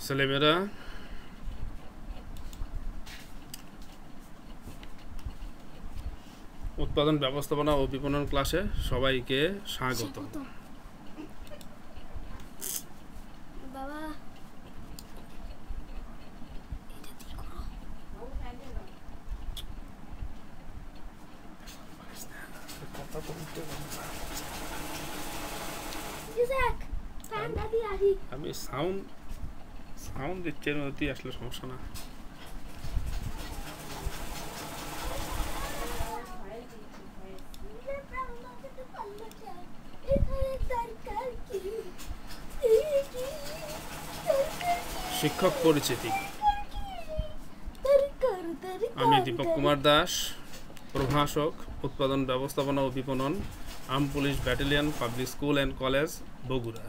ছেলেমেয়েরা উৎপাদন ব্যবস্থাপনা ও বিপণন ক্লাসে সবাইকে স্বাগত। আমি সাউন্ড দিচ্ছি, আসলে সমস্যা না। শিক্ষক পরিচিতি। আমি দীপক কুমার দাস, প্রভাষক, উৎপাদন ব্যবস্থাপনা ও বিপণন, arm police battalion, public school and college, Bogura.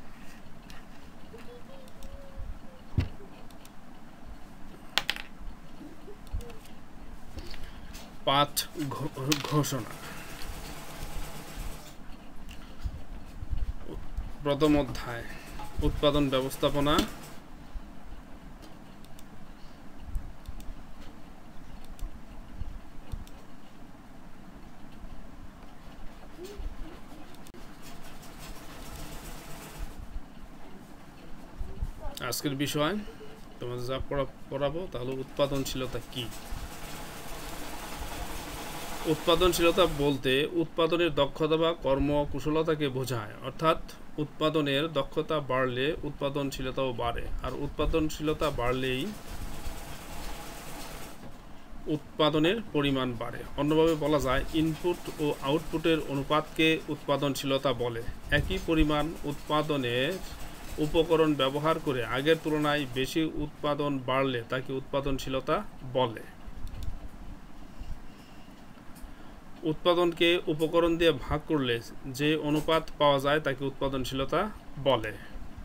পাঠ ঘোষণা। প্রথম অধ্যায় উৎপাদন ব্যবস্থাপনা। আজকের বিষয় তোমাদের যা পড়াবো তাহলে উৎপাদনশীলতা কি। উৎপাদনশীলতা বলতে উৎপাদনের দক্ষতা বা কর্মকুশলতাকে বোঝায়, অর্থাৎ উৎপাদনের দক্ষতা বাড়লে উৎপাদনশীলতাও বাড়ে, আর উৎপাদনশীলতা বাড়লেই উৎপাদনের পরিমাণ বাড়ে। অন্যভাবে বলা যায়, ইনপুট ও আউটপুটের অনুপাতকে উৎপাদনশীলতা বলে। একই পরিমাণ উৎপাদনের উপকরণ ব্যবহার করে আগের তুলনায় বেশি উৎপাদন বাড়লে তাকে উৎপাদনশীলতা বলে। উৎপাদনকে উপকরণ দিয়ে ভাগ করলে যে অনুপাত পাওয়া যায় তাকে উৎপাদনশীলতা বলে।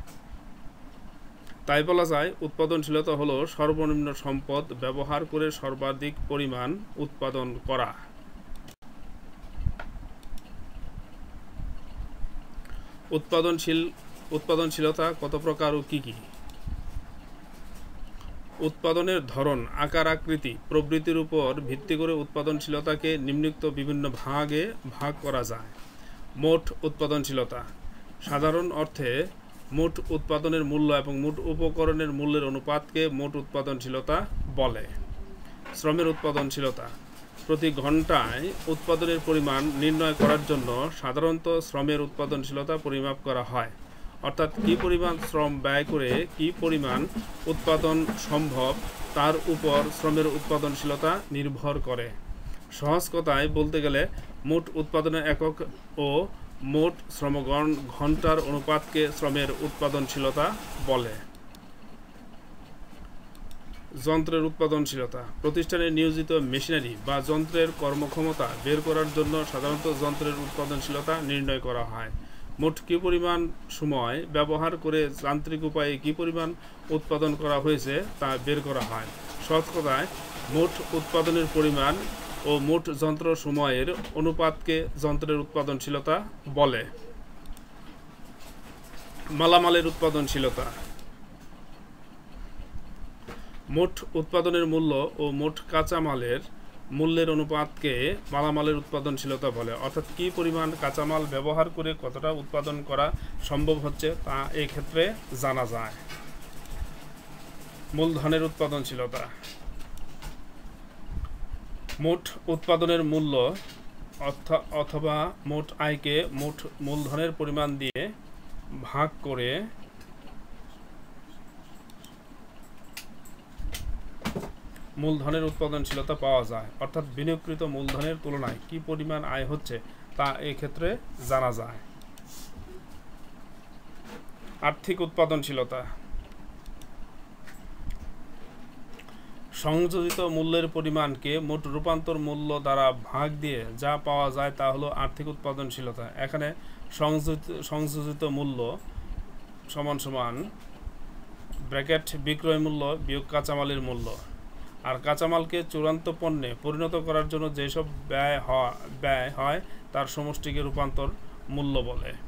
তাই বলা যায়, উৎপাদনশীলতা হলো সর্বনিম্ন সম্পদ ব্যবহার করে সর্বাধিক পরিমাণ উৎপাদন করা। উৎপাদনশীলতা কত প্রকার ও কি কি? উৎপাদনের ধরন, আকার, আকৃতি প্রভৃতির উপর ভিত্তি করে উৎপাদনশীলতাকে নিম্নোক্ত বিভিন্ন ভাগে ভাগ করা যায়। মোট উৎপাদনশীলতা সাধারণ অর্থে মোট উৎপাদনের মূল্য এবং মোট উপকরণের মূল্যের অনুপাতকে মোট উৎপাদনশীলতা বলে। শ্রমের উৎপাদনশীলতা প্রতি ঘন্টায় উৎপাদনের পরিমাণ নির্ণয় করার জন্য সাধারণত শ্রমের উৎপাদনশীলতা পরিমাপ করা হয়, অর্থাৎ কী পরিমাণ শ্রম ব্যয় করে কী পরিমাণ উৎপাদন সম্ভব তার উপর শ্রমের উৎপাদনশীলতা নির্ভর করে। সহজ কথায় বলতে গেলে মোট উৎপাদনের একক ও মোট শ্রমঘণ্টার অনুপাতকে শ্রমের উৎপাদনশীলতা বলে। যন্ত্রের উৎপাদনশীলতা প্রতিষ্ঠানে নিয়োজিত মেশিনারি বা যন্ত্রের কর্মক্ষমতা বের করার জন্য সাধারণত যন্ত্রের উৎপাদনশীলতা নির্ণয় করা হয়। মোট কী পরিমাণ সময় ব্যবহার করে যান্ত্রিক উপায়ে কী পরিমাণ উৎপাদন করা হয়েছে তা বের করা হয়। সহজ কথায় মোট উৎপাদনের পরিমাণ ও মোট যন্ত্র সময়ের অনুপাতকে যন্ত্রের উৎপাদনশীলতা বলে। মালামালের উৎপাদনশীলতা মোট উৎপাদনের মূল্য ও মোট কাঁচামালের মূল্যের অনুপাতকে মালামালের উৎপাদনশীলতা বলে, অর্থাৎ কী পরিমাণ কাঁচামাল ব্যবহার করে কতটা উৎপাদন করা সম্ভব হচ্ছে তা এই ক্ষেত্রে জানা যায়। মূলধনের উৎপাদনশীলতা মোট উৎপাদনের মূল্য অথবা মোট আয়কে মোট মূলধনের পরিমাণ দিয়ে ভাগ করে মূলধনের উৎপাদনশীলতা পাওয়া যায়, অর্থাৎ বিনিয়োগকৃত মূলধনের তুলনায় কী পরিমাণ আয় হচ্ছে তা এই ক্ষেত্রে জানা যায়। আর্থিক উৎপাদনশীলতা সংযোজিত মূল্যের পরিমাণকে মোট রূপান্তর মূল্য দ্বারা ভাগ দিয়ে যা পাওয়া যায় তা হলো আর্থিক উৎপাদনশীলতা। এখানে সংযোজিত মূল্য সমান সমান ব্র্যাকেট বিক্রয় মূল্য বিয়োগ কাঁচামালের মূল্য, আর কাঁচামালকে চূড়ান্ত পণ্যে পরিণত করার জন্য যেসব ব্যয় হয় তার সমষ্টিকে রূপান্তর মূল্য বলে।